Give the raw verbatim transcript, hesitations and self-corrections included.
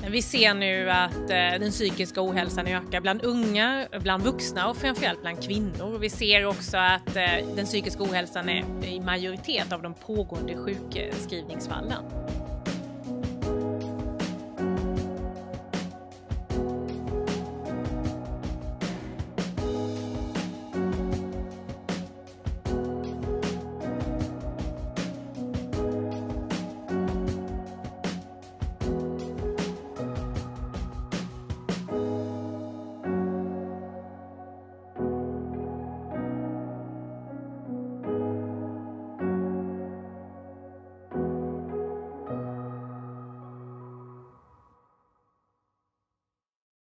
Vi ser nu att den psykiska ohälsan ökar bland unga, bland vuxna och framförallt bland kvinnor. Vi ser också att den psykiska ohälsan är i majoritet av de pågående sjukskrivningsfallen.